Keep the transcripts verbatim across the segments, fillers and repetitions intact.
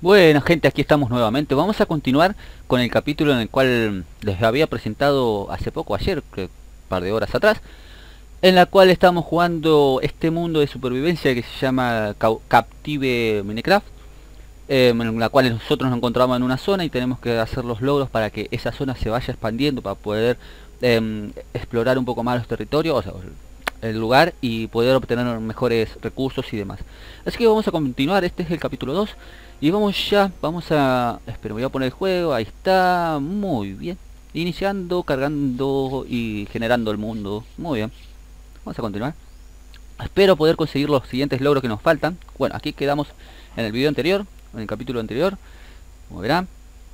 Bueno, gente, aquí estamos nuevamente. Vamos a continuar con el capítulo en el cual les había presentado hace poco, ayer, creo, un par de horas atrás, en la cual estamos jugando este mundo de supervivencia que se llama Cau- Captive Minecraft, eh, en la cual nosotros nos encontramos en una zona y tenemos que hacer los logros para que esa zona se vaya expandiendo, para poder em, explorar un poco más los territorios, o sea, el lugar, y poder obtener mejores recursos y demás. Así que vamos a continuar. Este es el capítulo dos y vamos ya, vamos a... Espero, voy a poner el juego, ahí está, muy bien. Iniciando, cargando y generando el mundo, muy bien. Vamos a continuar. Espero poder conseguir los siguientes logros que nos faltan. Bueno, aquí quedamos en el video anterior, en el capítulo anterior, como verán.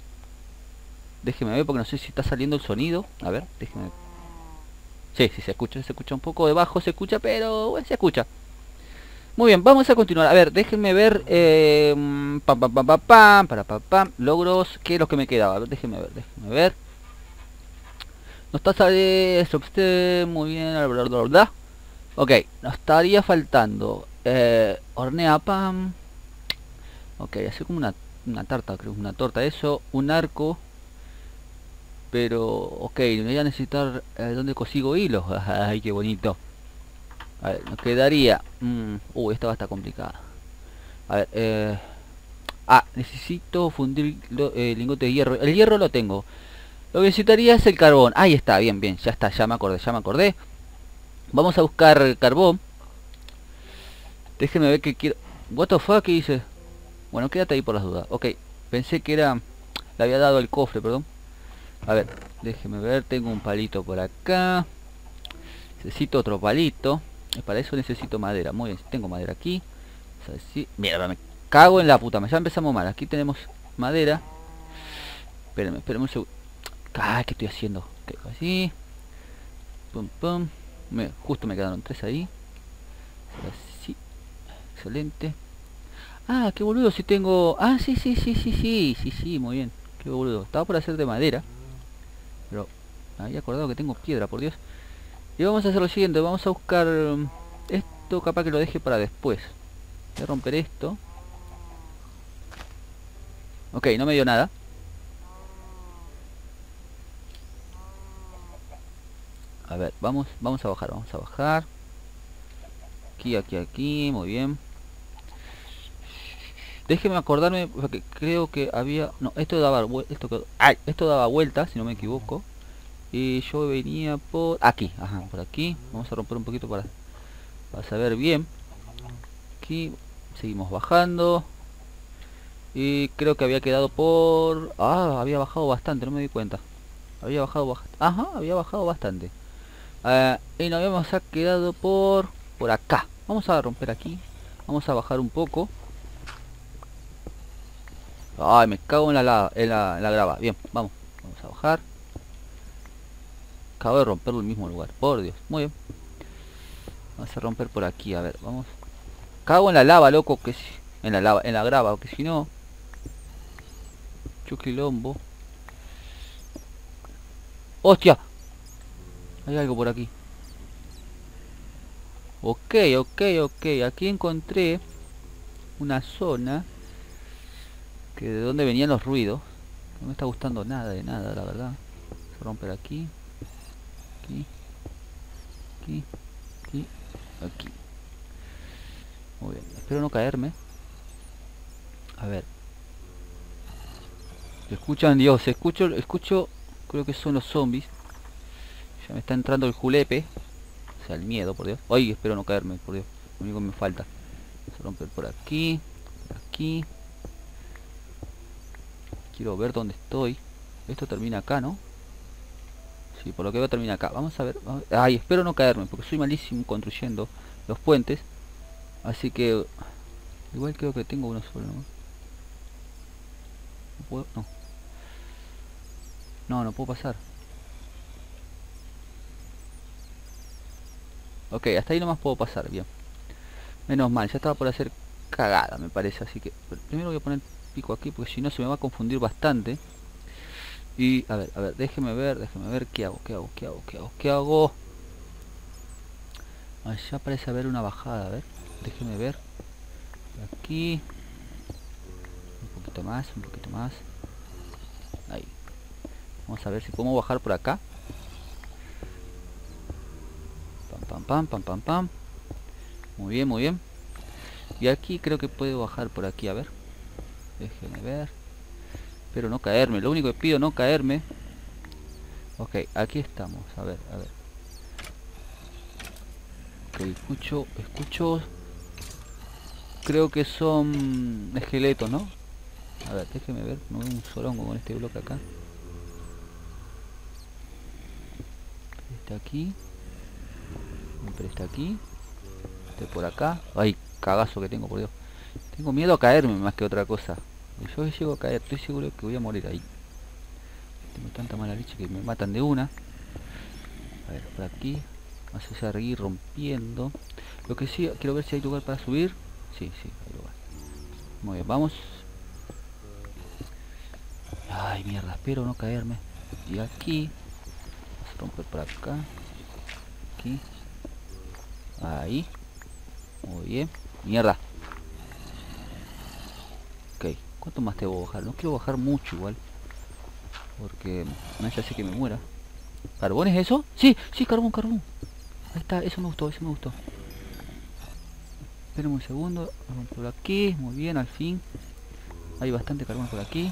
Déjeme ver porque no sé si está saliendo el sonido. A ver, déjeme. Sí, sí se escucha, se escucha un poco de bajo, se escucha, pero bueno, se escucha. Muy bien, vamos a continuar. A ver, déjenme ver. Eh, pam, pam, pam, pam, pam, para, pam, pam, logros. ¿Qué es lo que me quedaba? A ver, déjenme ver, déjenme ver. No está saliendo. Muy bien, bla, bla, bla, bla. Ok, nos estaría faltando. Eh, hornea pan. Ok, hacer como una, una tarta, creo, una torta. Eso, un arco. Pero, ok, me voy a necesitar. Eh, ¿Dónde consigo hilos? Ay, qué bonito. A ver, nos quedaría. Mm, uh, esta va a estar complicada. A ver, eh. Ah, necesito fundir lo- eh, lingote de hierro. El hierro lo tengo. Lo que necesitaría es el carbón. Ahí está, bien, bien. Ya está, ya me acordé, ya me acordé. Vamos a buscar carbón. Déjenme ver qué quiero. What the fuck, ¿qué hice? Bueno, quédate ahí por las dudas. Ok, pensé que era... Le había dado el cofre, perdón. A ver, déjenme ver. Tengo un palito por acá. Necesito otro palito. Y para eso necesito madera. Muy bien, tengo madera aquí. O sea, sí. Mierda, me cago en la puta. Ya empezamos mal. Aquí tenemos madera. Espérenme, espérenme un segundo. Ah, ¿qué estoy haciendo? Okay, así. Pum, pum. Me, justo me quedaron tres ahí. Así. Excelente. Ah, qué boludo, si tengo... Ah, sí, sí, sí, sí, sí, sí, sí, muy bien. Qué boludo. Estaba por hacer de madera. Pero me había acordado que tengo piedra, por Dios. Y vamos a hacer lo siguiente. Vamos a buscar... um, Esto capaz que lo deje para después. Voy a romper esto. Ok, no me dio nada. A ver, vamos, vamos a bajar, vamos a bajar. Aquí, aquí, aquí, muy bien. Déjeme acordarme, porque creo que había... No, esto daba vuelta, esto, quedó- ¡ay! Esto daba vuelta, si no me equivoco. Y yo venía por... Aquí, ajá, por aquí. Vamos a romper un poquito para, para saber bien. Aquí, seguimos bajando. Y creo que había quedado por... Ah, había bajado bastante, no me di cuenta. Había bajado bastante. Ajá, había bajado bastante. Ah, y nos habíamos quedado por... Por acá. Vamos a romper aquí. Vamos a bajar un poco. Ay, me cago en la, lava- en la, en la grava. Bien, vamos. Vamos a bajar. Acabo de romperlo en el mismo lugar. Por Dios. Muy bien. Vamos a romper por aquí. A ver, vamos. Cago en la lava, loco. Que si... En la lava, en la grava. Que si no... Chuquilombo. ¡Hostia! Hay algo por aquí. Ok, ok, ok. Aquí encontré una zona. Que de donde venían los ruidos. No me está gustando nada de nada, la verdad. Vamos a romper aquí. Aquí. Aquí. Aquí. Aquí. Muy bien. Espero no caerme. A ver. ¿Escuchan? Dios, escucho, escucho, creo que son los zombies. Ya me está entrando el julepe. O sea, el miedo, por Dios. Ay, espero no caerme, por Dios. Lo único que me falta. Vamos a romper por aquí. Por aquí. Quiero ver dónde estoy. Esto termina acá, ¿no? Sí, por lo que veo termina acá. Vamos a ver. Vamos- Ay, espero no caerme, porque soy malísimo construyendo los puentes. Así que... Igual creo que tengo uno solo, ¿no? No puedo... No. No, no puedo pasar. Ok, hasta ahí nomás puedo pasar, bien. Menos mal, ya estaba por hacer cagada, me parece. Así que primero voy a poner pico aquí, porque si no se me va a confundir bastante. Y, a ver, a ver, déjeme ver, déjeme ver qué hago, qué hago, qué hago, qué hago, qué hago. Allá parece haber una bajada, a ver, déjeme ver. Aquí, un poquito más, un poquito más. Ahí. Vamos a ver si podemos bajar por acá. Pam, pam, pam, pam, pam, pam. Muy bien, muy bien. Y aquí creo que puedo bajar por aquí, a ver. Déjenme ver. Espero no caerme, lo único que pido no caerme. Ok, aquí estamos, a ver, a ver. Ok, escucho, escucho. Creo que son esqueletos, ¿no? A ver, déjeme ver, no veo un sorongo con este bloque acá. Este aquí. Siempre está aquí. Este por acá. Ay, cagazo que tengo, por Dios. Tengo miedo a caerme más que otra cosa. Yo llego a caer, estoy seguro que voy a morir ahí. Tengo tanta mala leche que me matan de una. A ver, por aquí. Vamos a seguir rompiendo. Lo que sí, quiero ver si hay lugar para subir. Sí, sí, hay lugar. Muy bien, vamos. Ay, mierda, espero no caerme. Y aquí. Vamos a romper por acá. Aquí. Ahí. Muy bien. Mierda. Ok, ¿cuánto más te voy a bajar? No quiero bajar mucho igual. Porque no es así que me muera. ¿Carbón es eso? Sí, sí, carbón, carbón. Ahí está, eso me gustó, eso me gustó. Esperen un segundo. Vamos por aquí, muy bien, al fin. Hay bastante carbón por aquí.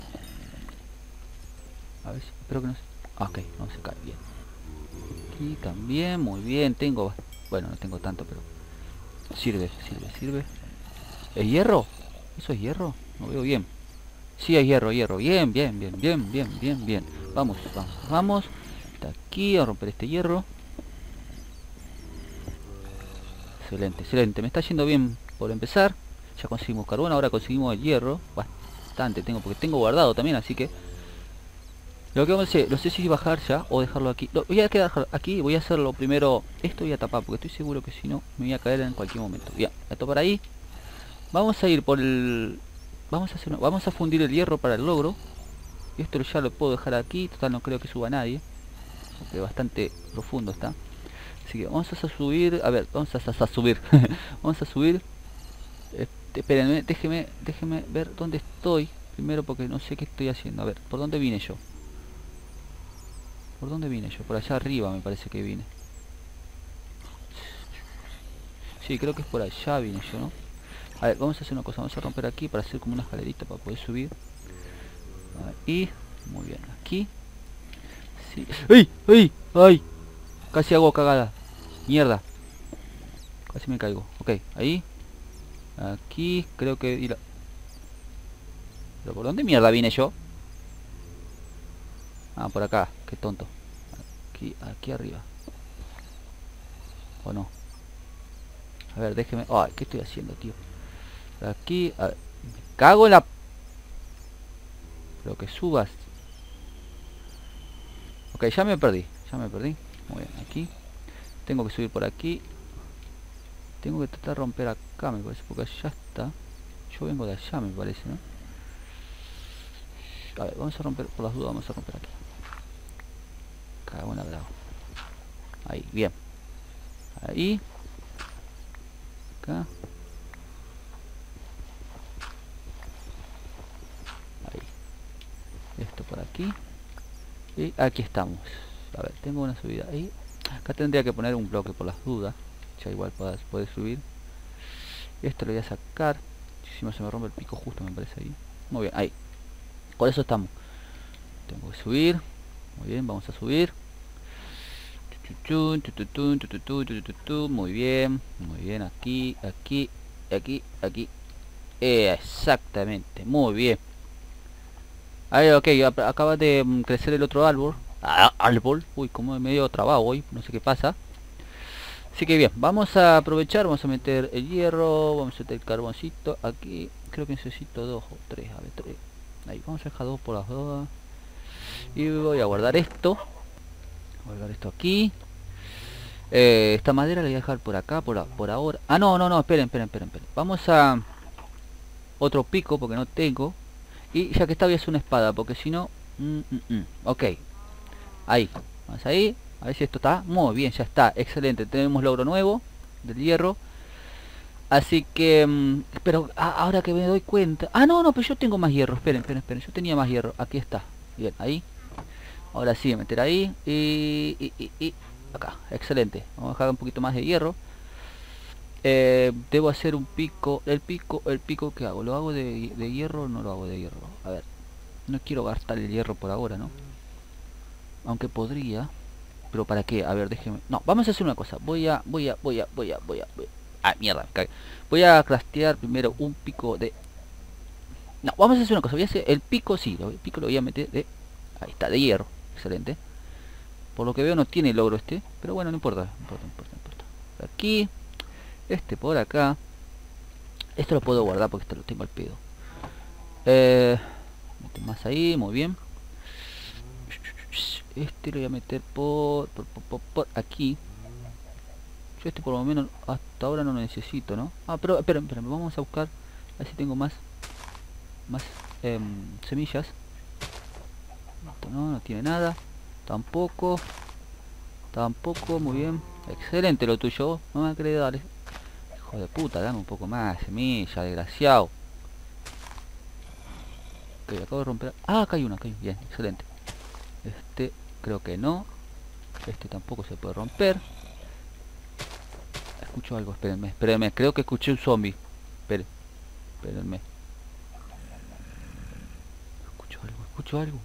A ver, si, espero que no se... Ah, ok, no se cae, bien. Aquí también, muy bien, tengo... Bueno, no tengo tanto, pero... Sirve, sirve, sirve. ¿Es hierro? ¿Eso es hierro? No veo bien. Sí, hay hierro, hierro. Bien, bien, bien, bien, bien, bien, bien. Vamos, vamos, vamos. Está aquí, a romper este hierro. Excelente, excelente. Me está yendo bien por empezar. Ya conseguimos carbón, ahora conseguimos el hierro. Bastante tengo, porque tengo guardado también, así que... Lo que vamos a hacer, no sé si bajar ya o dejarlo aquí. Lo voy a quedar aquí, voy a hacerlo primero. Esto voy a tapar, porque estoy seguro que si no me voy a caer en cualquier momento. Bien, esto para ahí. Vamos a ir por el... Vamos a hacer una... Vamos a fundir el hierro para el logro. Esto ya lo puedo dejar aquí, total no creo que suba nadie. Porque bastante profundo está. Así que vamos a subir, a ver, vamos a, a, a subir. Vamos a subir. Este, espérenme, déjeme, déjeme ver dónde estoy. Primero porque no sé qué estoy haciendo. A ver, ¿por dónde vine yo? ¿Por dónde vine yo? Por allá arriba me parece que vine. Sí, creo que es por allá vine yo, ¿no? A ver, vamos a hacer una cosa, vamos a romper aquí para hacer como una escalerita para poder subir. Ahí, muy bien, aquí. Sí. ¡Ay! ¡Ay! ¡Ay! Casi hago cagada. Mierda. Casi me caigo. Ok, ahí. Aquí, creo que... Ir a... ¿Pero por dónde mierda vine yo? Ah, por acá, qué tonto. Aquí, aquí arriba. ¿O no? A ver, déjeme... Ay, ¿qué estoy haciendo, tío? Aquí, a ver. Me cago en la... Pero que subas. Ok, ya me perdí. Ya me perdí. Muy bien, aquí. Tengo que subir por aquí. Tengo que tratar de romper acá, me parece, porque allá está. Yo vengo de allá, me parece, ¿no? A ver, vamos a romper, por las dudas vamos a romper aquí. Cago en la bravo. Ahí, bien. Ahí. Acá. Ahí. Esto por aquí. Y aquí estamos. A ver, tengo una subida ahí. Acá tendría que poner un bloque por las dudas. Ya igual puede, puede subir. Esto lo voy a sacar. Si no se me rompe el pico justo, me parece ahí. Muy bien, ahí. Por eso estamos. Tengo que subir. Muy bien, vamos a subir. Muy bien, muy bien. Aquí, aquí, aquí, aquí. Exactamente, muy bien. Ahí, ok, acaba de crecer el otro árbol. Ah, árbol. Uy, como medio trabado hoy, no sé qué pasa. Así que bien, vamos a aprovechar, vamos a meter el hierro, vamos a meter el carboncito aquí. Creo que necesito dos o tres, a ver, tres. Ahí, vamos a dejar dos por las dos. Y voy a guardar esto. Voy a guardar esto aquí. Eh, esta madera la voy a dejar por acá, por, a, por ahora. Ah, no, no, no, esperen, esperen, esperen, esperen. Vamos a... Otro pico, porque no tengo. Y ya que está, voy a hacer una espada, porque si no... Mm, mm, mm. Ok. Ahí, vamos ahí. A ver si esto está muy bien, ya está, excelente. Tenemos logro nuevo del hierro. Así que... mm, pero a- ahora que me doy cuenta... Ah, no, no, pero yo tengo más hierro. Esperen, esperen, esperen. Yo tenía más hierro. Aquí está. Bien, ahí. Ahora sí, meter ahí. Y, y, y, y acá. Excelente. Vamos a dejar un poquito más de hierro. Eh, debo hacer un pico. El pico, el pico que hago. ¿Lo hago de, de hierro o no lo hago de hierro? A ver. No quiero gastar el hierro por ahora, ¿no? Aunque podría. Pero ¿para qué? A ver, déjeme. No, vamos a hacer una cosa. Voy a, voy a, voy a, voy a, voy a, voy a... Ah, mierda, me cagué. Voy a craftear primero un pico de... No, vamos a hacer una cosa. Voy a hacer el pico, sí, el pico lo voy a meter de... Ahí está, de hierro. Excelente. Por lo que veo no tiene logro este. Pero bueno, no importa, no importa, no importa, no importa. Aquí. Este por acá. Esto lo puedo guardar porque esto lo tengo al pedo. Eh, mete más ahí, muy bien. Este lo voy a meter por, por, por, por, por aquí. Yo este por lo menos hasta ahora no lo necesito, ¿no? Ah, pero espera, espera, vamos a buscar. A ver si tengo más Más eh, semillas. Esto no, no tiene nada. Tampoco. Tampoco, muy bien. Excelente lo tuyo. No me creído, dale. Hijo de puta, dame un poco más semilla, desgraciado. Ok, acabo de romper. Ah, acá hay una, acá hay una. Bien, excelente. Este, creo que no. Este tampoco se puede romper. Escucho algo, espérenme, espérenme. Creo que escuché un zombie. Esperen, espérenme. Escucho algo, escucho algo.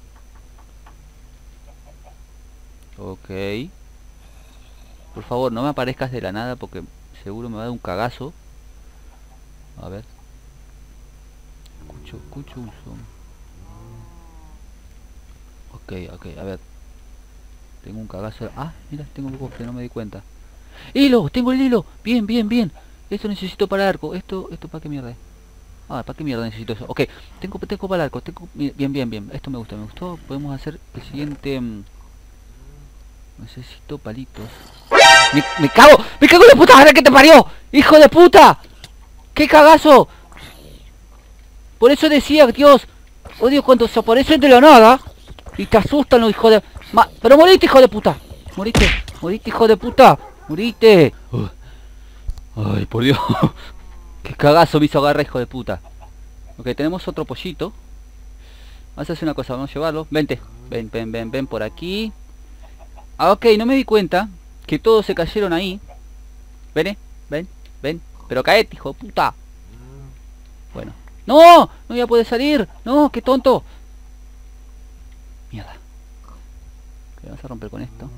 Ok. Por favor, no me aparezcas de la nada porque seguro me va a dar un cagazo. A ver. Escucho, escucho un zombie. Ok, ok, a ver. Tengo un cagazo. Ah, mira, tengo un cofre, no me di cuenta. ¡Hilo! ¡Tengo el hilo! Bien, bien, bien. Esto necesito para el arco. Esto, esto para qué mierda. Ah, para qué mierda necesito eso. Ok, tengo, tengo para el arco. Tengo, bien, bien, bien. Esto me gusta, me gustó. Podemos hacer el siguiente. Mmm, necesito palitos. Me, me cago, me cago en la puta madre que te parió. ¡Hijo de puta! ¡Qué cagazo! Por eso decía, Dios, odio cuando se aparecen de la nada y te asustan los hijos de... Ma... Pero moriste, hijo de puta. Moriste, moriste, hijo de puta. Moriste. Uh. Ay, por Dios. Qué cagazo me hizo agarrar, hijo de puta. Ok, tenemos otro pollito. Vamos a hacer una cosa, vamos a llevarlo. Vente, ven, ven, ven, ven por aquí. Ah, ok, no me di cuenta que todos se cayeron ahí. Ven, ven, ven. Pero caete, hijo de puta. Bueno. ¡No! ¡No voy a poder salir! ¡No! ¡Qué tonto! Mierda. Ok, vamos a romper con esto.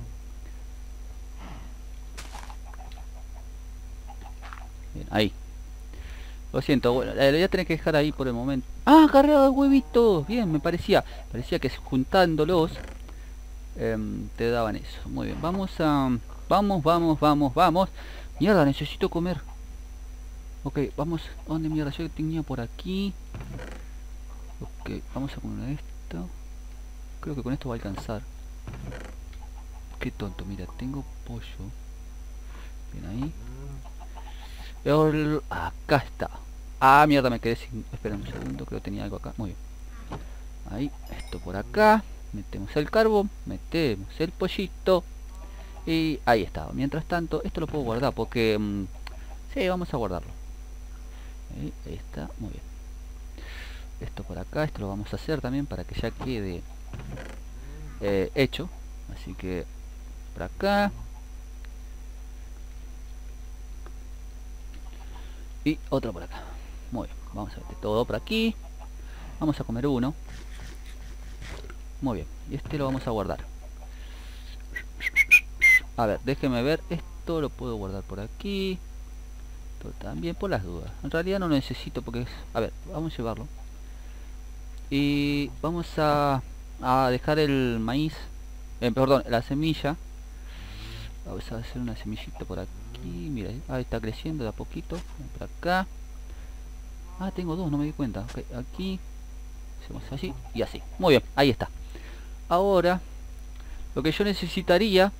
Bien, ahí. Lo siento, bueno, la voy a tener que dejar ahí por el momento. ¡Ah! Cargado de huevitos. Bien, me parecía. Parecía que juntándolos eh, te daban eso. Muy bien, vamos a... Vamos, vamos, vamos, vamos. Mierda, necesito comer. Ok, vamos. ¿Dónde mierda? Yo tenía por aquí. Ok, vamos a poner esto. Creo que con esto va a alcanzar. Qué tonto, mira, tengo pollo. Bien ahí. El... Acá está. Ah, mierda, me quedé sin... Espera un segundo, creo que tenía algo acá. Muy bien. Ahí, esto por acá. Metemos el carbón, metemos el pollito. Y ahí está. Mientras tanto, esto lo puedo guardar porque... Mmm, sí, vamos a guardarlo. Ahí, ahí está, muy bien. Esto por acá, esto lo vamos a hacer también para que ya quede eh, hecho. Así que por acá. Y otro por acá. Muy bien, vamos a meter todo por aquí. Vamos a comer uno. Muy bien, y este lo vamos a guardar. A ver, déjeme ver. Esto lo puedo guardar por aquí. Esto también por las dudas. En realidad no lo necesito porque es... A ver, vamos a llevarlo. Y vamos a, a dejar el maíz. Eh, perdón, la semilla. Vamos a hacer una semillita por aquí. Mira, ahí está creciendo de a poquito. Por acá. Ah, tengo dos, no me di cuenta. Okay, aquí. Hacemos así y así. Muy bien, ahí está. Ahora, lo que yo necesitaría...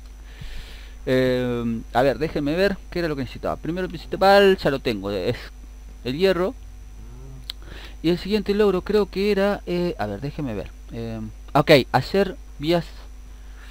Eh, a ver, déjenme ver qué era lo que necesitaba. Primero el principal, ya lo tengo. Es el hierro. Y el siguiente logro creo que era... Eh, a ver, déjenme ver. Eh, ok, hacer vías...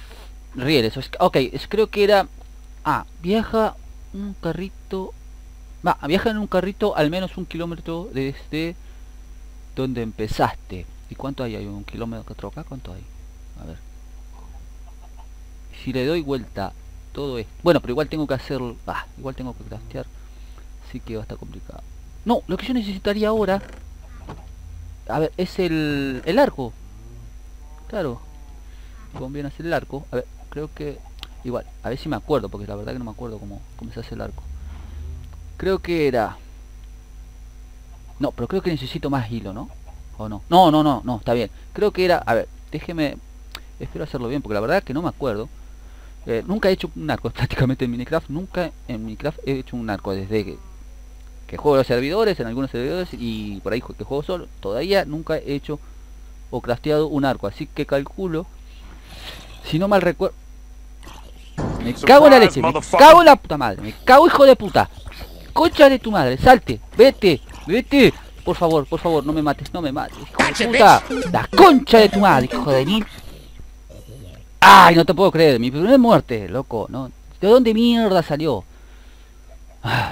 Rieles. Ok, creo que era... Ah, viaja un carrito Va, viaja en un carrito al menos un kilómetro desde donde empezaste. ¿Y cuánto hay? ¿Hay un kilómetro acá? ¿Cuánto hay? A ver. Si le doy vuelta todo esto... Bueno, pero igual tengo que hacer... Ah, igual tengo que craftear. Así que va a estar complicado. No, lo que yo necesitaría ahora... A ver, es el, el arco. Claro. Conviene hacer el arco. A ver, creo que... Igual, a ver si me acuerdo, porque la verdad que no me acuerdo cómo, cómo se hace el arco. Creo que era... No, pero creo que necesito más hilo, ¿no? ¿O no? No, no, no, no, está bien. Creo que era... A ver, déjeme... Espero hacerlo bien, porque la verdad que no me acuerdo. Eh, nunca he hecho un arco prácticamente en Minecraft. Nunca en Minecraft he hecho un arco desde que, que juego los servidores, en algunos servidores, y por ahí que juego solo. Todavía nunca he hecho o crafteado un arco. Así que calculo... Si no mal recuerdo... Me cago en la leche, me cago en la puta madre. Me cago, hijo de puta. Concha de tu madre, salte, vete, vete. Por favor, por favor, no me mates, no me mates, hijo de puta. La concha de tu madre, hijo de mí. Ay, no te puedo creer, mi primera muerte, loco, ¿no? ¿De dónde mierda salió? Ay.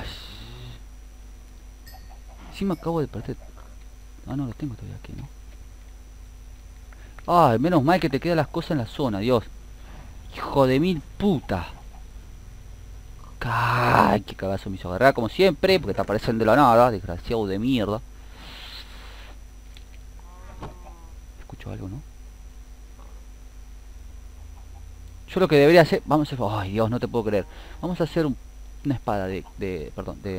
Sí me acabo de perder. Ah, no, lo tengo todavía aquí, ¿no? Ay, menos mal que te quedan las cosas en la zona, Dios. Hijo de mil puta. Ay, qué cagazo me hizo agarrar como siempre, porque te aparecen de la nada, desgraciado de mierda. Escucho algo, ¿no? Yo lo que debería hacer... Vamos a hacer... Ay, Dios, no te puedo creer. Vamos a hacer un, una espada de... de perdón, de...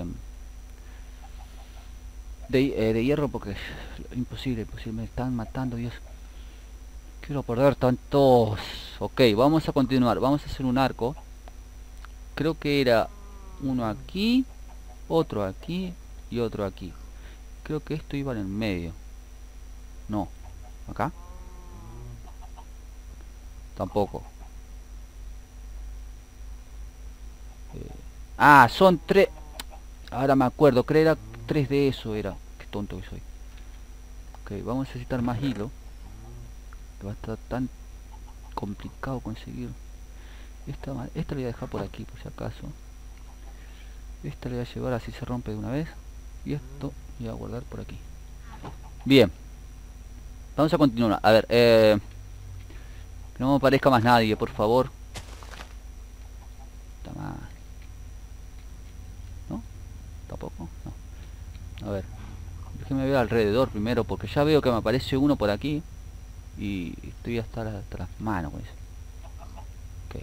De, eh, de hierro, porque es imposible, imposible. Me están matando, Dios. Quiero perder tantos... Ok, vamos a continuar. Vamos a hacer un arco. Creo que era uno aquí, otro aquí y otro aquí. Creo que esto iba en el medio. No. ¿Acá? Tampoco. Eh, ah, son tres. Ahora me acuerdo, creo que era tres de eso era. Qué tonto que soy. Ok, vamos a necesitar más hilo. Que va a estar tan complicado conseguir. Esta, esta la voy a dejar por aquí, por si acaso. Esta le voy a llevar así se rompe de una vez. Y esto voy a guardar por aquí. Bien. Vamos a continuar. A ver, eh... que no me aparezca más nadie, por favor. Está más. ¿No? ¿Tampoco? No. A ver. Déjeme ver alrededor primero, porque ya veo que me aparece uno por aquí. Y estoy hasta, la, hasta las manos con eso. Ok.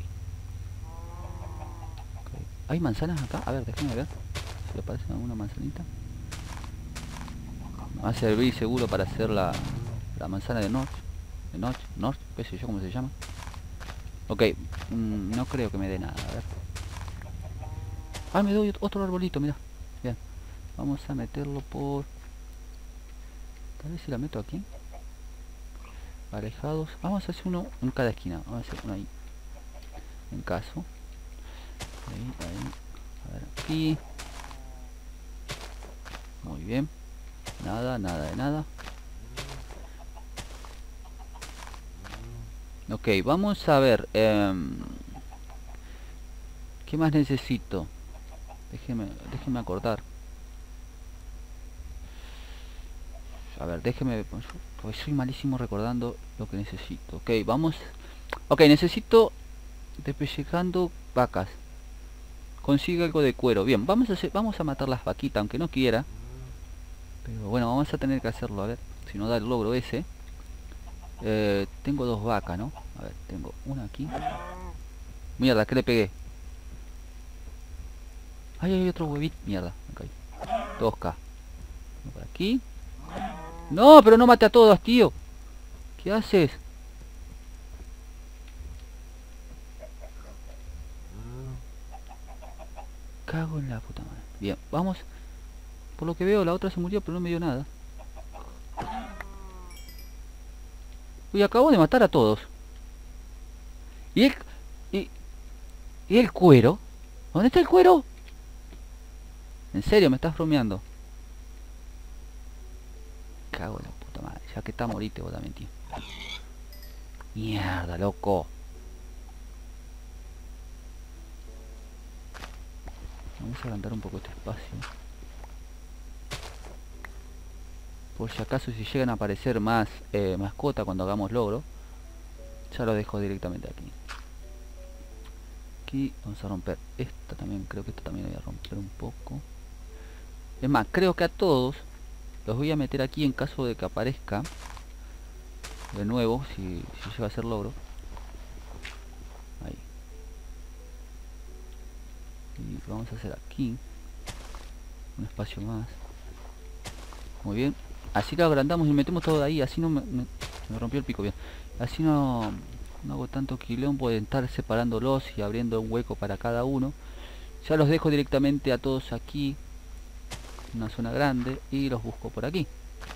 Okay. ¿Hay manzanas acá? A ver, déjeme ver. Si le aparece alguna manzanita. Me va a servir seguro para hacer la, la manzana de North. De North, North, qué sé yo cómo se llama. Ok, mm, no creo que me dé nada, a ver. Ah, me doy otro arbolito, mira. Bien, vamos a meterlo por... Tal vez si la meto aquí. Alejados. Vamos a hacer uno en cada esquina. Vamos a hacer uno ahí. En caso. Ahí, ahí. A ver, aquí. Muy bien. Nada, nada de nada. Ok, vamos a ver. Eh, ¿Qué más necesito? Déjeme, déjeme acordar. A ver, déjeme... Pues soy malísimo recordando lo que necesito. Ok, vamos... Ok, necesito... Despellejando vacas. Consigue algo de cuero. Bien, vamos a hacer, vamos a matar las vaquitas, aunque no quiera. Pero bueno, vamos a tener que hacerlo. A ver, si no da el logro ese. Eh, tengo dos vacas, ¿no? A ver, tengo una aquí. Mierda, ¿qué le pegué? Ay, hay otro huevito. Mierda, ok. dos K. Uno por aquí. No, pero no mate a todos, tío. ¿Qué haces? Cago en la puta madre. Bien, vamos. Por lo que veo, la otra se murió, pero no me dio nada. Uy, acabo de matar a todos. ¿Y el... y... ¿Y el cuero? ¿Dónde está el cuero? ¿En serio? ¿Me estás bromeando? Cago en la puta madre. Ya que está morite vos también, tío. Mierda, loco. Vamos a agrandar un poco este espacio. Por si acaso si llegan a aparecer más eh, mascota cuando hagamos logro, ya lo dejo directamente aquí. Aquí vamos a romper esta también, creo que esta también voy a romper un poco. Es más, creo que a todos los voy a meter aquí en caso de que aparezca de nuevo, si, si llega a ser logro. Ahí. Y vamos a hacer aquí un espacio más. Muy bien. Así lo agrandamos y metemos todo ahí, así no me, me, me rompió el pico bien. Así no, no hago tanto quilombo, pueden estar separándolos y abriendo un hueco para cada uno. Ya los dejo directamente a todos aquí, una zona grande, y los busco por aquí.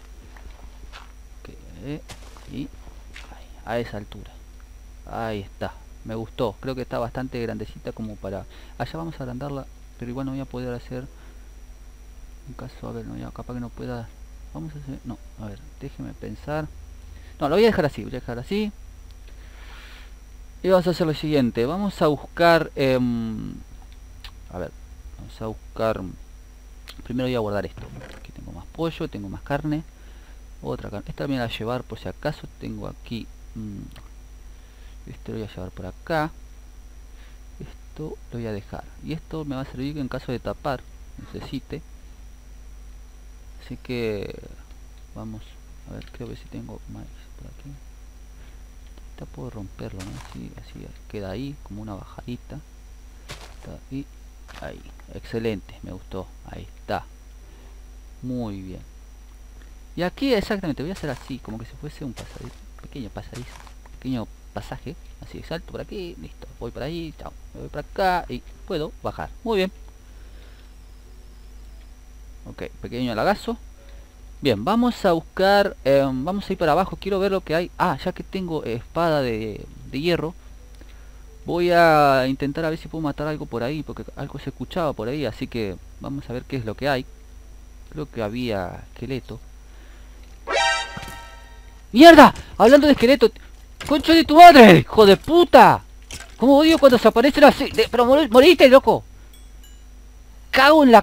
Okay. Y ahí, a esa altura. Ahí está. Me gustó. Creo que está bastante grandecita como para... Allá vamos a agrandarla, pero igual no voy a poder hacer... En caso, a ver, no, ya capaz que no pueda... Vamos a hacer... No, a ver, déjeme pensar. No, lo voy a dejar así, voy a dejar así. Y vamos a hacer lo siguiente. Vamos a buscar... Eh, a ver, vamos a buscar... Primero voy a guardar esto. Aquí tengo más pollo, tengo más carne. Otra carne. Esta me voy a llevar por si acaso. Tengo aquí... Mmm, esto lo voy a llevar por acá. Esto lo voy a dejar. Y esto me va a servir en caso de tapar. Necesite. Así que vamos a ver, creo que si tengo maíz por aquí. Esta puedo romperlo, ¿no? Así, así queda ahí, como una bajadita. Está ahí, ahí. Excelente, me gustó. Ahí está. Muy bien. Y aquí exactamente voy a hacer así, como que si fuese un pasadizo, pequeño pasadizo, pequeño pasaje. Así, salto por aquí, listo. Voy por ahí, chao. Me voy por acá y puedo bajar. Muy bien. Ok, pequeño lagazo. Bien, vamos a buscar, eh, vamos a ir para abajo, quiero ver lo que hay. Ah, ya que tengo espada de, de hierro, voy a intentar a ver si puedo matar algo por ahí, porque algo se escuchaba por ahí, así que vamos a ver qué es lo que hay. Creo que había esqueleto. ¡Mierda! Hablando de esqueleto, ¡concho de tu madre, hijo de puta! ¿Cómo odio cuando se aparecen así? De, pero mor moriste, loco. Cago en la...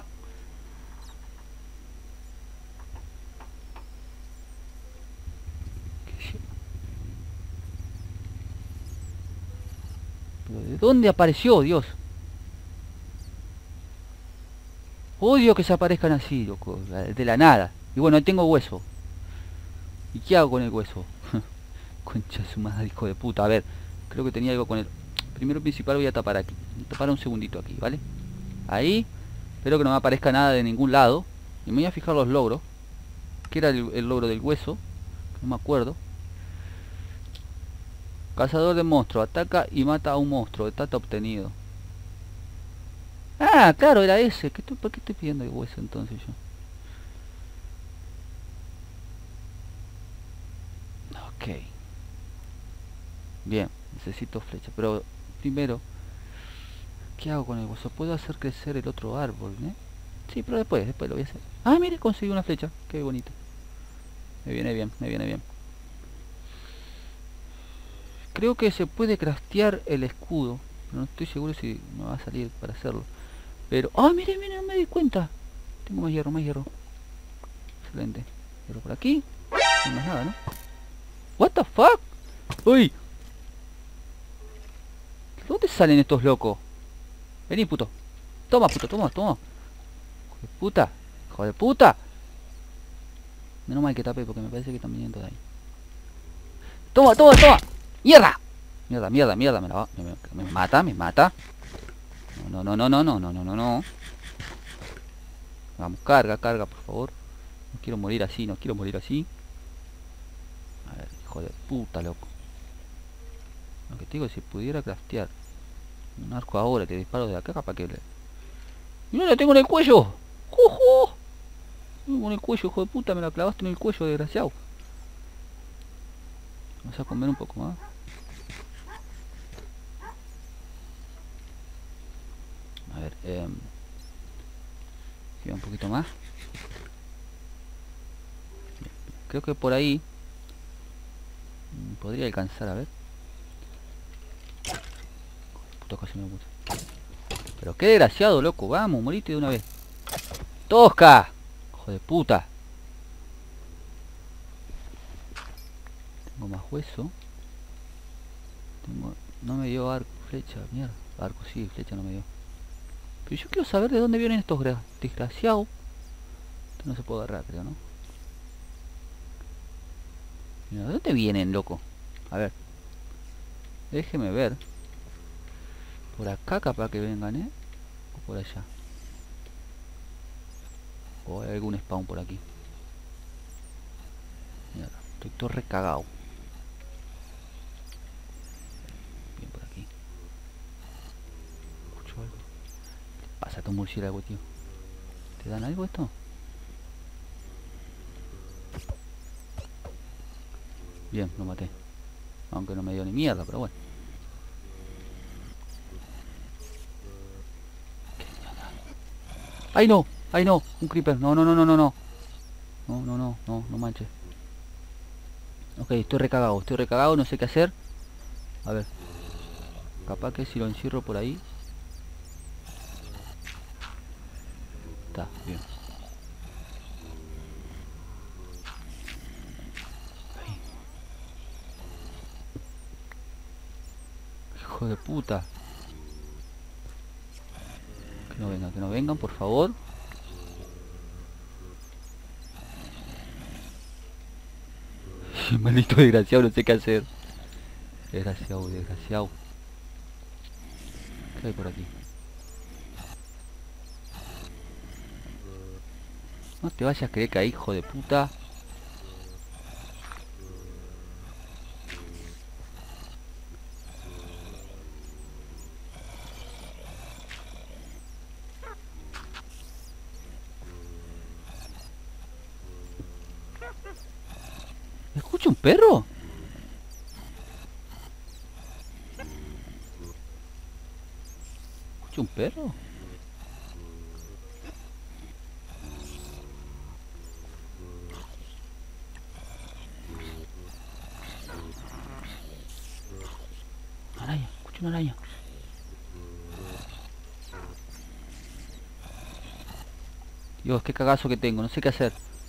¿Pero de dónde apareció, Dios? Odio que se aparezcan así, loco, de la nada. Y bueno, tengo hueso. ¿Y qué hago con el hueso? Concha de su madre, hijo de puta. A ver, creo que tenía algo con el... Primero principal voy a tapar aquí. Voy a tapar un segundito aquí, ¿vale? Ahí. Espero que no me aparezca nada de ningún lado. Y me voy a fijar los logros. ¿Qué era el, el logro del hueso? No me acuerdo. Cazador de monstruos. Ataca y mata a un monstruo. Data obtenido. Ah, claro, era ese. ¿Qué estoy, ¿Por qué estoy pidiendo el hueso entonces yo? Ok. Bien, necesito flecha. Pero primero, ¿qué hago con el hueso? Puedo hacer crecer el otro árbol, ¿eh? Sí, pero después, después lo voy a hacer. Ah, mire, conseguí una flecha. Qué bonito. Me viene bien, me viene bien. Creo que se puede craftear el escudo. Pero no estoy seguro si me va a salir para hacerlo. Pero... ¡Ah, mire, mire! No me di cuenta. Tengo más hierro, más hierro. Excelente. Hierro por aquí. No hay más nada, ¿no? What the fuck? Uy. ¿Dónde salen estos locos? Vení, puto. Toma, puto, toma, toma. Hijo de puta. Hijo de puta. Menos mal que tapé porque me parece que están viniendo de ahí. Toma, toma, toma. ¡Mierda! Mierda, mierda, mierda. Me la va. Me, me, me mata, me mata. No, no, no, no, no, no, no, no, no. Vamos, carga, carga, por favor. No quiero morir así, no quiero morir así. A ver, hijo de puta, loco. Lo que te digo, si pudiera craftear un arco ahora, te disparo de acá, capaz que le... ¡Y no la tengo en el cuello! ¡Jojo! Tengo en el cuello, hijo de puta, me la clavaste en el cuello, desgraciado. Vamos a comer un poco más. A ver, eh... un poquito más. Creo que por ahí podría alcanzar, a ver. Puto, casi me gusta. Pero qué desgraciado, loco. Vamos, morite de una vez. ¡Tosca! Hijo de puta. Tengo más hueso. Tengo... No me dio arco, flecha, mierda. Arco sí, flecha no me dio. Pero yo quiero saber de dónde vienen estos desgraciados. Esto no se puede agarrar, creo, ¿no? Mira, ¿de dónde vienen, loco? A ver. Déjeme ver. Por acá capaz que vengan, ¿eh? O por allá. O hay algún spawn por aquí. Mira, estoy todo recagado. Bien por aquí. Escucho algo. ¿Qué pasa tu murciélago, tío? ¿Te dan algo esto? Bien, lo maté. Aunque no me dio ni mierda, pero bueno. ¡Ay no! ¡Ay no! Un creeper. No, no, no, no, no, no. No, no, no, no, no manches. Ok, estoy recagado, estoy recagado, no sé qué hacer. A ver. Capaz que si lo encierro por ahí. Está, bien. Ahí. Hijo de puta. Que no vengan, que no vengan, por favor. Maldito desgraciado, no sé qué hacer. Desgraciado, desgraciado. ¿Qué hay por aquí? No te vayas a creer que hay, hijo de puta. ¿Escucho un perro? ¿Escucho un perro? Araña, escucho una araña. Dios, qué cagazo que tengo, no sé qué hacer.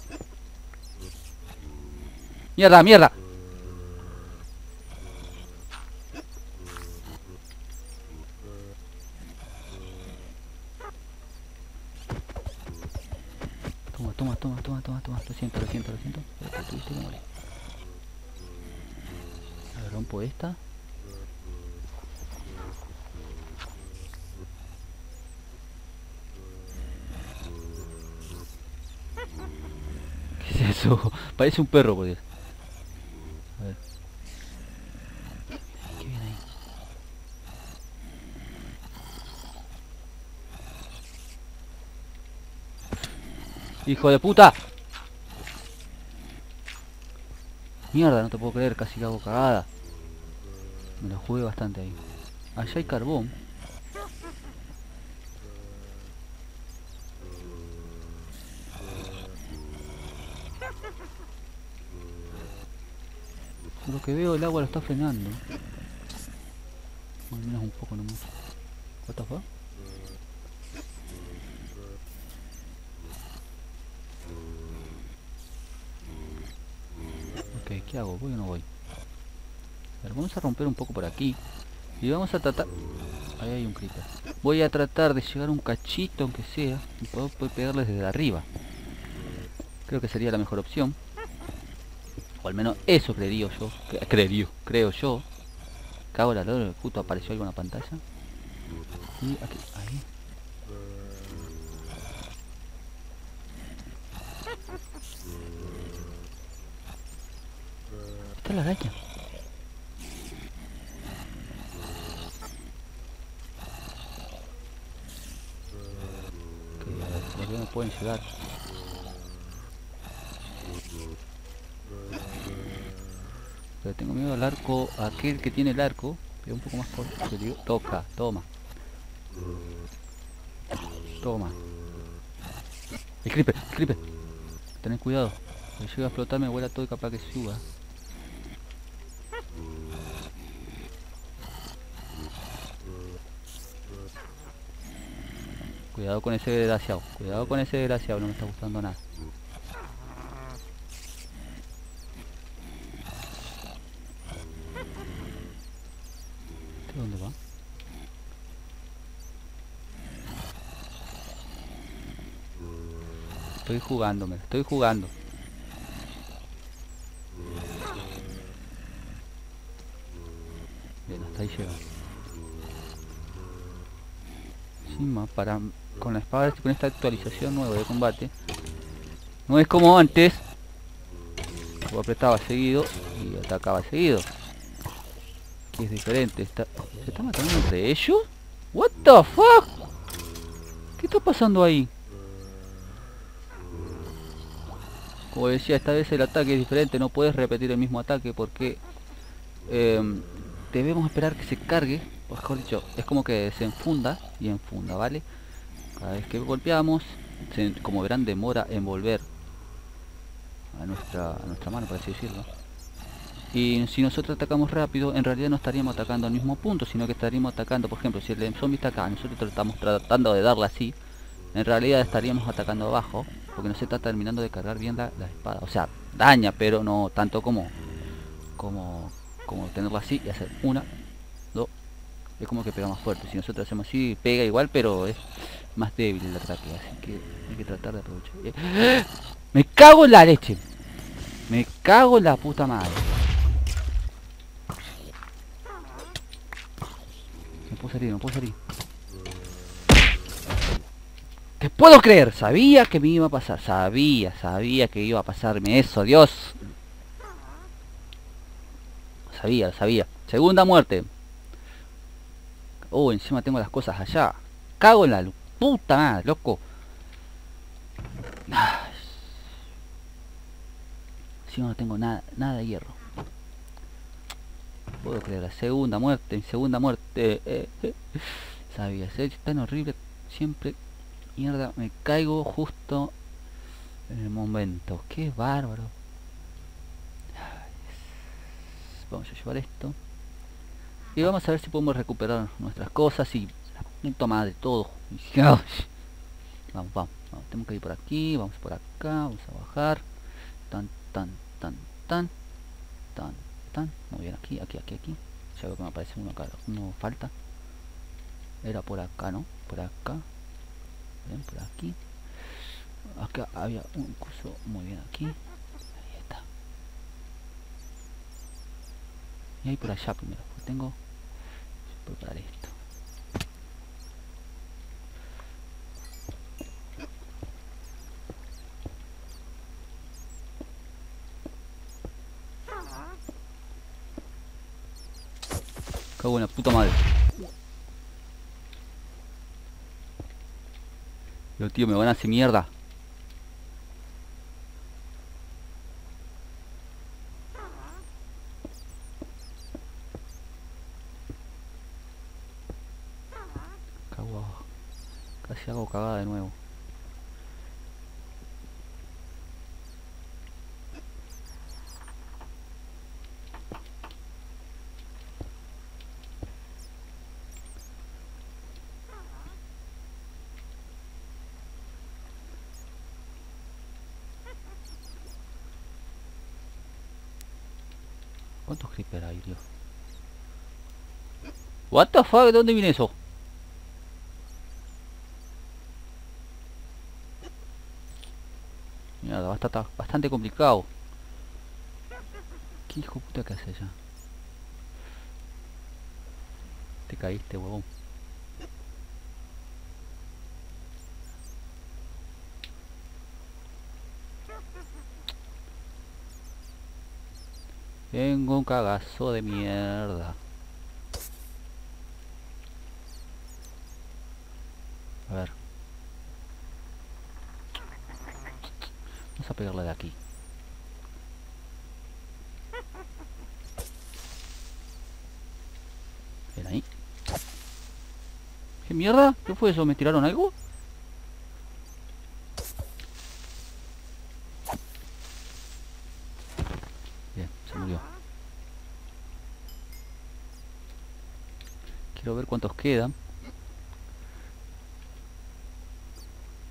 ¡Mierda, mierda! Toma, toma, toma, toma, toma, toma. Lo siento, lo siento, lo siento. Pero te tuviste que morir. A ver, rompo esta. ¿Qué es eso? Parece un perro, por Dios. A ver. ¿Qué viene ahí? ¡Hijo de puta! Mierda, no te puedo creer, casi hago cagada. Me la jugué bastante ahí. Allá hay carbón. Por lo que veo el agua lo está frenando. Al menos un poco nomás. What the fuck? Ok, ¿qué hago? ¿Voy o no voy? A ver, vamos a romper un poco por aquí. Y vamos a tratar... Ahí hay un creeper. Voy a tratar de llegar un cachito, aunque sea, y poder pegarles desde arriba. Creo que sería la mejor opción. O al menos eso creería yo. Creería, creo yo. Cago la lora, justo apareció algo en la pantalla. Y aquí, ahí. Está la araña. Ok, a ver, por qué no pueden llegar. Pero tengo miedo al arco, a aquel que tiene el arco. Pero un poco más por... Toca, toma. Toma. El creeper, el creeper. Tened cuidado. Si llega a explotar me vuela todo y capaz que suba. Cuidado con ese desgraciado. Cuidado con ese desgraciado. No me está gustando nada. ¿De dónde va? Estoy jugando, me lo estoy jugando. Bien, hasta ahí llega. Encima, para con la espada, con esta actualización nueva de combate, no es como antes. Yo apretaba seguido y atacaba seguido. Aquí es diferente. Está, ¿se está matando entre ellos? What the fuck? ¿Qué está pasando ahí? Como decía, esta vez el ataque es diferente. No puedes repetir el mismo ataque porque eh, debemos esperar que se cargue. O mejor dicho, es como que se enfunda y enfunda, ¿vale? Cada vez que golpeamos, se, como verán, demora en volver a nuestra, a nuestra mano, por así decirlo. Y si nosotros atacamos rápido, en realidad no estaríamos atacando al mismo punto, sino que estaríamos atacando, por ejemplo, si el zombie está acá, nosotros estamos tratando de darle así, en realidad estaríamos atacando abajo, porque no se está terminando de cargar bien la, la espada. O sea, daña, pero no tanto como como como tenerla así y hacer una, dos. Es como que pega más fuerte. Si nosotros hacemos así, pega igual, pero es más débil el ataque, así que hay que tratar de aprovechar. ¡Eh! ¡Me cago en la leche! ¡Me cago en la puta madre! No puedo salir, no puedo salir. ¡Te puedo creer! Sabía que me iba a pasar. Sabía, sabía que iba a pasarme eso, Dios. Sabía, sabía. Segunda muerte. Oh, encima tengo las cosas allá. Cago en la puta madre, loco. Ay. Encima no tengo nada, nada de hierro. Puedo creer, la segunda muerte, segunda muerte. Eh, eh. Sabía, es tan horrible. Siempre, mierda, me caigo justo en el momento. Qué bárbaro. Vamos a llevar esto. Y vamos a ver si podemos recuperar nuestras cosas y la puta madre, todo. Vamos, vamos, vamos. Tenemos que ir por aquí, vamos por acá, vamos a bajar. Tan, tan, tan, tan, tan, tan. Muy bien, aquí, aquí, aquí, aquí. Ya veo que me aparece uno acá, uno falta. Era por acá, ¿no? Por acá. Bien, por aquí. Acá había un curso muy bien aquí. Ahí está. Y ahí por allá primero, porque tengo que preparar esto. Cago en la puta madre. Pero tío, me van a hacer mierda. Cago. Casi hago cagada de nuevo. ¿Cuántos creepers hay, Dios? What the fuck, ¿de dónde viene eso? Mira, bastante, bastante complicado. ¿Qué hijo puta que hace ya? Te caíste, huevón. Tengo un cagazo de mierda. A ver. Vamos a pegarle de aquí. Ven ahí. ¿Qué mierda? ¿Qué fue eso? ¿Me tiraron algo? Bien, se murió. Quiero ver cuántos quedan.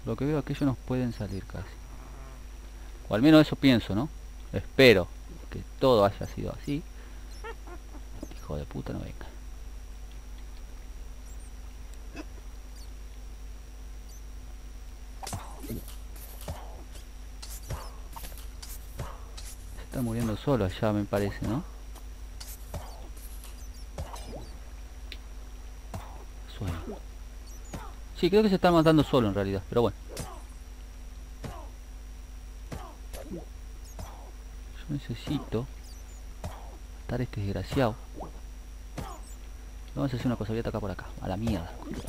lo que veo aquellos nos pueden salir casi. O al menos eso pienso, ¿no? Espero que todo haya sido así. Hijo de puta, no venga. Se está muriendo solo allá, me parece, ¿no? Suena. Sí, creo que se está matando solo en realidad, pero bueno. Yo necesito matar a este desgraciado. Vamos a hacer una cosa, voy a atacar por acá, a la mierda.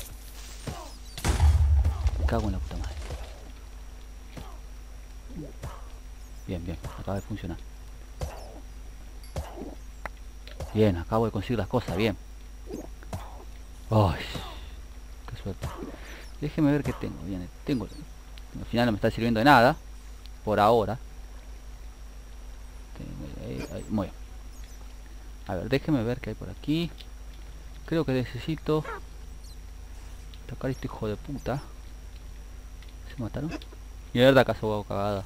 Me cago en la puta madre. Bien, bien, acaba de funcionar. Bien, acabo de conseguir las cosas, bien. Ay, qué suerte. Déjeme ver qué tengo. Bien, tengo. Al final no me está sirviendo de nada. Por ahora. Ahí, ahí, muy bien. A ver, déjeme ver qué hay por aquí. Creo que necesito atacar a este hijo de puta. ¿Se mataron? Mierda, acaso hago cagada.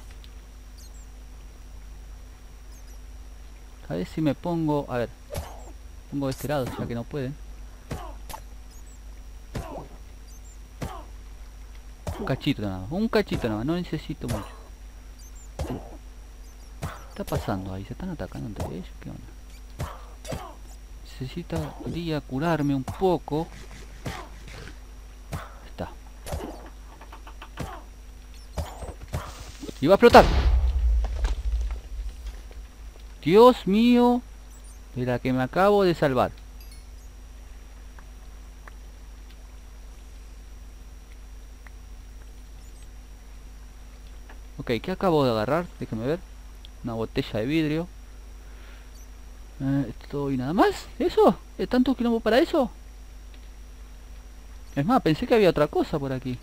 A ver si me pongo... A ver. Pongo de este lado, ya que no pueden. Un cachito nada más. Un cachito nada más. No necesito mucho. ¿Qué está pasando ahí? ¿Se están atacando entre ellos? ¿Qué onda? Necesitaría curarme un poco. Está. Y va a explotar. Dios mío. De la que me acabo de salvar. Ok, ¿qué acabo de agarrar? Déjame ver. Una botella de vidrio. Eh, esto y nada más. ¿Eso? ¿Es tanto quilombo para eso? Es más, pensé que había otra cosa por aquí.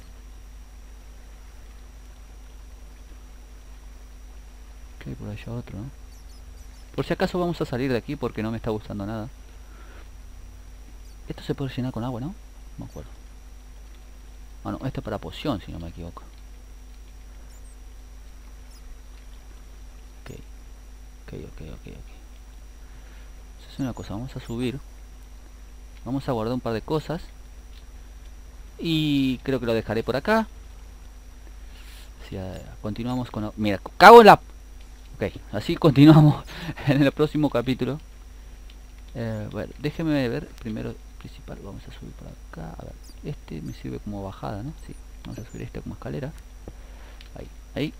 Que hay por allá otro, ¿no? Por si acaso vamos a salir de aquí porque no me está gustando nada. Esto se puede llenar con agua, ¿no? No me acuerdo. Ah, no, esto es para poción, si no me equivoco. Ok, ok, ok, ok, ok. Vamos a hacer una cosa, vamos a subir. Vamos a guardar un par de cosas. Y creo que lo dejaré por acá. Si, uh, continuamos con... Mira, cago en la... Ok, así continuamos en el próximo capítulo. Eh, bueno, déjeme ver primero principal. Vamos a subir por acá. A ver, este me sirve como bajada, ¿no? Sí, vamos a subir este como escalera. Ahí, ahí.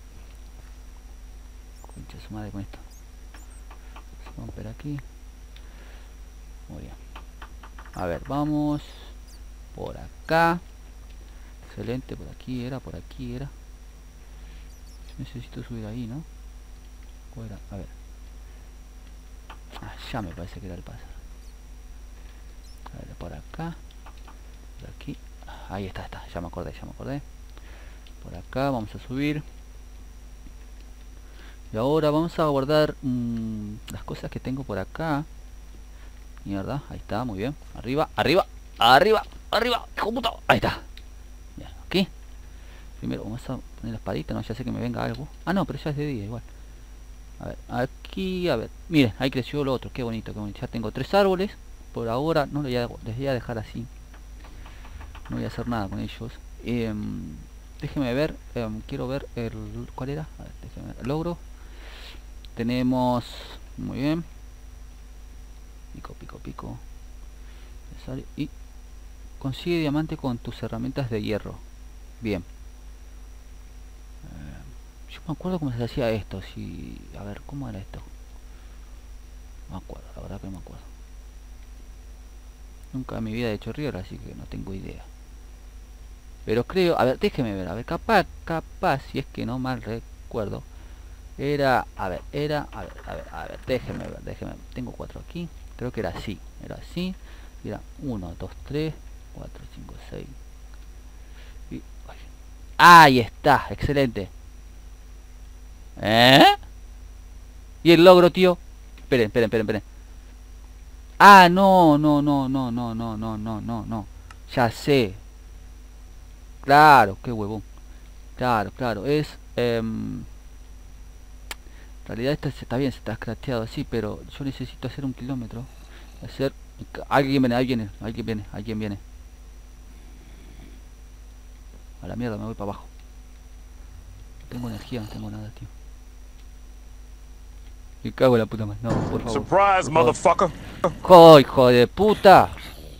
Concha su madre con esto. Vamos a romper aquí. Muy bien. A ver, vamos por acá. Excelente, por aquí era, por aquí era. Necesito subir ahí, ¿no? Fuera, a ver. Ah, ya me parece que era el paso. A ver, por acá. Por aquí. Ahí está, está. Ya me acordé, ya me acordé. Por acá vamos a subir. Y ahora vamos a guardar mmm, las cosas que tengo por acá. Mierda, ahí está, muy bien. Arriba, arriba, arriba, arriba. ¡Hijo puta! Ahí está. Bien, aquí. Primero vamos a poner la espadita, no, ya sé que me venga algo. Ah, no, pero ya es de día igual. A ver, aquí, a ver. Miren, ahí creció lo otro. Qué bonito, qué bonito. Ya tengo tres árboles. Por ahora no les voy a dejar así. No voy a hacer nada con ellos. Eh, déjeme ver. Eh, quiero ver el... ¿Cuál era? A ver, déjeme ver. El logro. Tenemos... Muy bien. Pico, pico, pico. Y consigue diamante con tus herramientas de hierro. Bien. Eh, yo me acuerdo cómo se hacía esto. Si... A ver, ¿cómo era esto? No me acuerdo, la verdad que no me acuerdo. Nunca en mi vida he hecho River, así que no tengo idea. Pero creo, a ver, déjeme ver, a ver, capaz, capaz, si es que no mal recuerdo. Era, a ver, era, a ver, a ver, a ver, déjeme ver, déjeme ver. Tengo cuatro aquí, creo que era así, era así. Era uno, dos, tres, cuatro, cinco, seis. Y, ahí está, excelente. ¿Eh? ¿Y el logro, tío? Esperen, esperen, esperen, esperen. Ah, no, no, no, no, no, no, no, no, no, no. Ya sé. Claro, qué huevón. Claro, claro, es... em, en realidad esta se- está bien, se está scratcheado así, pero yo necesito hacer un kilómetro. Hacer... Alguien viene, alguien viene, alguien viene, alguien viene. A la mierda, me voy para abajo. No tengo energía, no tengo nada, tío. Me cago en la puta madre. No, por favor. Surprise, Por favor. motherfucker. ¡Jo, hijo de puta!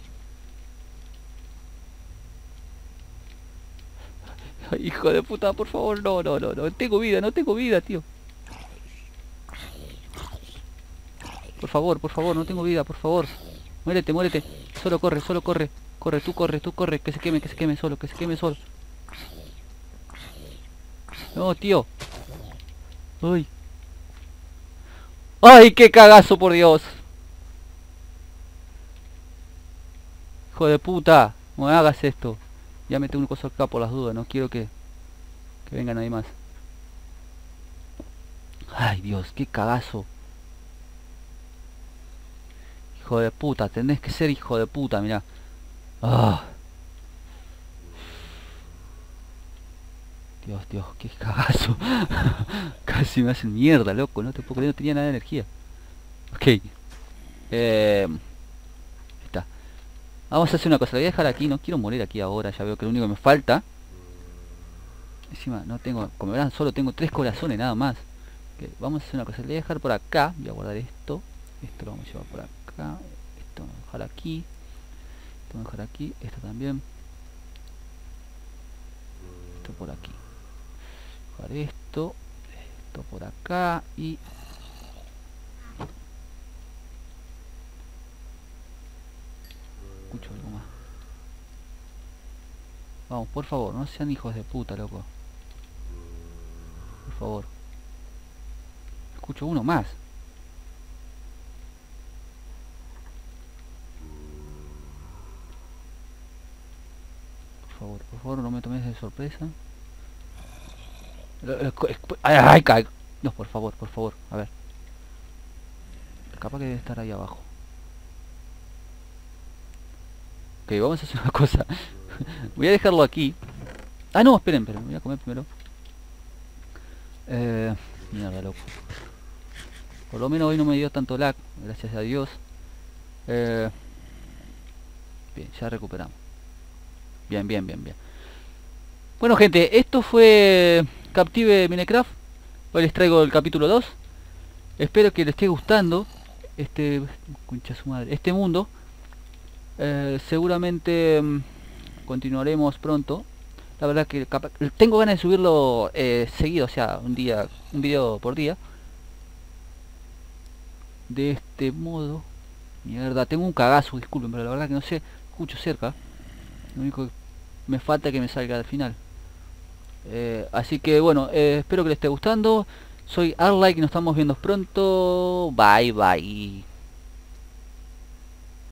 Ay, hijo de puta, por favor, no, no, no, no. Tengo vida, no tengo vida, tío. Por favor, por favor, no tengo vida, por favor. Muérete, muérete. Solo corre, solo corre. Corre, tú corre, tú corre. Que se queme, que se queme solo, que se queme solo. No, tío. Ay. ¡Ay, qué cagazo, por Dios! Hijo de puta, no me hagas esto. Ya mete una cosa acá por las dudas, no quiero que, que venga nadie más. Ay, Dios, qué cagazo. Hijo de puta, tenés que ser hijo de puta, mirá. Ah. Dios, Dios, qué cagazo. Casi me hacen mierda, loco, no te puedo creer, no tenía nada de energía. Ok. Eh, está. Vamos a hacer una cosa, la voy a dejar aquí, no quiero morir aquí ahora, ya veo que lo único que me falta. Encima no tengo, como verán, solo tengo tres corazones nada más. Okay, vamos a hacer una cosa, le voy a dejar por acá, voy a guardar esto. Esto lo vamos a llevar por acá. Esto lo vamos a dejar aquí. Esto lo vamos a dejar aquí, esto también. Esto por aquí. Dejar esto, esto por acá y... Escucho algo más. Vamos, por favor, no sean hijos de puta, loco. Por favor. Escucho uno más. Por favor, por favor, no me tomes de sorpresa. Ay, ay, ay. No, por favor, por favor, a ver. Capaz que debe estar ahí abajo. Ok, vamos a hacer una cosa. Voy a dejarlo aquí. Ah, no, esperen, esperen, voy a comer primero. Eh, mierda, loco. Por lo menos hoy no me dio tanto lag, gracias a Dios. Eh, bien, ya recuperamos. Bien, bien, bien, bien. Bueno, gente, esto fue Captive Minecraft. Hoy les traigo el capítulo dos. Espero que les esté gustando este, concha su madre, este mundo. Eh, seguramente mmm, continuaremos pronto. La verdad que capa tengo ganas de subirlo eh, seguido, o sea, un día, un video por día. De este modo. Mierda, tengo un cagazo, disculpen, pero la verdad que no sé, escucho cerca. Lo único que me falta es que me salga al final. Eh, así que bueno, eh, espero que les esté gustando. Soy Arlike y nos estamos viendo pronto. Bye bye.